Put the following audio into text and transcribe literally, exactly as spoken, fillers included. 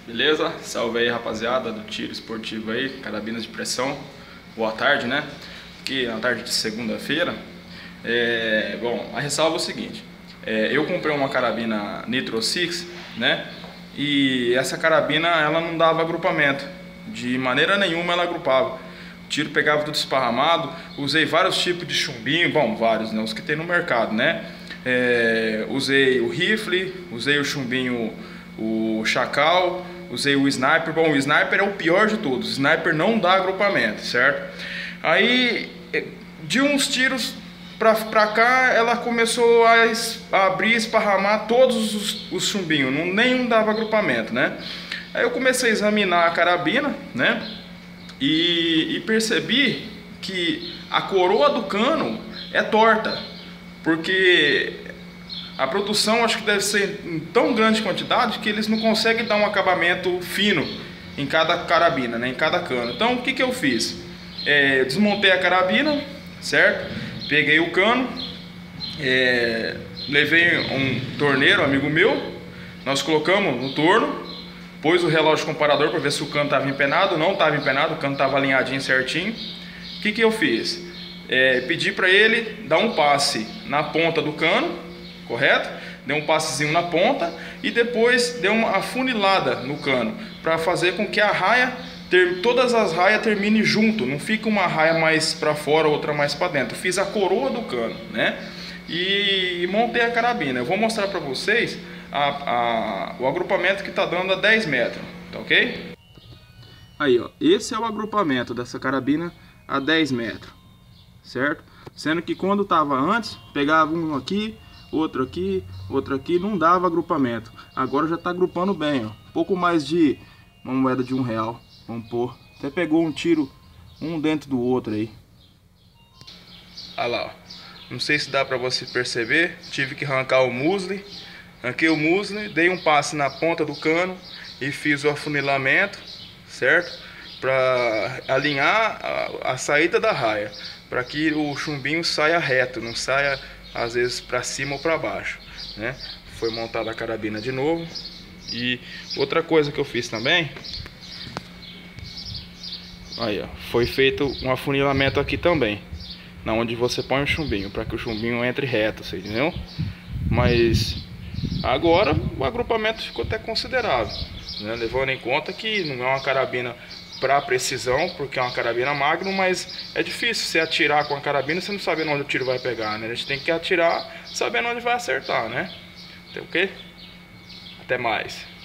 Beleza? Salve aí, rapaziada do tiro esportivo aí, carabinas de pressão. Boa tarde, né? Aqui na tarde de segunda-feira. É, bom, a ressalva é o seguinte: é, eu comprei uma carabina Nitro Six, né? E essa carabina ela não dava agrupamento, de maneira nenhuma ela agrupava. O tiro pegava tudo esparramado. Usei vários tipos de chumbinho, bom, vários, né? Os que tem no mercado, né? É, usei o rifle, usei o chumbinho, o chacal, usei o sniper. Bom, o sniper é o pior de todos. O sniper não dá agrupamento, certo? Aí, de uns tiros pra, pra cá, ela começou a, es, a abrir, esparramar todos os, os chumbinhos, não, nenhum dava agrupamento, né? Aí eu comecei a examinar a carabina, né? E, e percebi que a coroa do cano é torta, porque a produção acho que deve ser em tão grande quantidade que eles não conseguem dar um acabamento fino em cada carabina, né, em cada cano. Então o que, que eu fiz? É, desmontei a carabina, certo? Peguei o cano, é, levei um torneiro, amigo meu, nós colocamos no torno, pôs o relógio comparador para ver se o cano estava empenado. Não estava empenado, o cano estava alinhadinho certinho. O que, que eu fiz? É, pedi para ele dar um passe na ponta do cano, correto? Deu um passezinho na ponta e depois deu uma afunilada no cano para fazer com que a raia, ter, todas as raias terminem junto, não fica uma raia mais para fora, outra mais para dentro. Fiz a coroa do cano, né? E, e montei a carabina. Eu vou mostrar para vocês a, a, o agrupamento que está dando a dez metros, tá ok? Aí, ó, esse é o agrupamento dessa carabina a dez metros, certo? Sendo que quando estava antes, pegava um aqui, outro aqui, outro aqui, não dava agrupamento. Agora já está agrupando bem, ó. Pouco mais de uma moeda de um real, vamos pôr. Até pegou um tiro, um dentro do outro aí. Olha lá, ó. Não sei se dá para você perceber, tive que arrancar o musle. Arranquei o musle, dei um passe na ponta do cano e fiz o afunilamento, certo? Para alinhar a, a saída da raia, para que o chumbinho saia reto, não saia às vezes para cima ou para baixo, né? Foi montada a carabina de novo. E outra coisa que eu fiz também, aí, ó, foi feito um afunilamento aqui também, na onde você põe o chumbinho, para que o chumbinho entre reto, você entendeu? Mas agora o agrupamento ficou até considerável, né? Levando em conta que não é uma carabina para precisão, porque é uma carabina Magnum, mas é difícil você atirar com a carabina você não sabendo onde o tiro vai pegar, né? A gente tem que atirar sabendo onde vai acertar, né? Então, ok? Até mais.